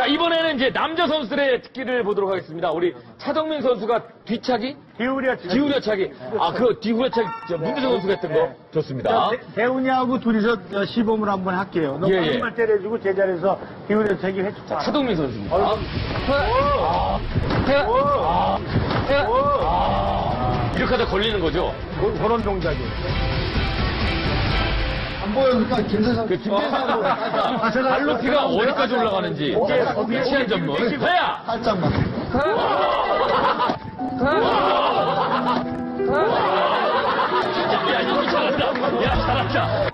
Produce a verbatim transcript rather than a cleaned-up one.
자, 이번에는 이제 남자 선수들의 특기를 보도록 하겠습니다. 우리 차정민 선수가 뒤차기? 기울여 차기. 기울여 차기. 아, 그 뒤후려 차기, 저 문대성 선수가 했던 거. 좋습니다. 대훈이하고 둘이서 어, 시범을 한번 할게요. 너 예, 예. 빨리만 때려주고 제자리에서 기울여 차기 해줄까? 차동민 선수입니다. 오. 아, 아, 이렇게 하다 걸리는 거죠? 그- 그런 동작이에요. 안 보여니까 김세상. 그 김대성 발높이가 어디까지 올라가는지 위치한 전문. 해야! 살짝만. 야, 이거 잘한다. 야, 잘한다.